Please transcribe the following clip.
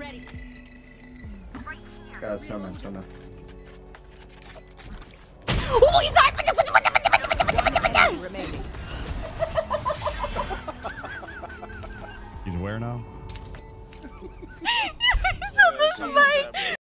Snowman. Oh, he's not. Remaining. He's where now? He's on the spike.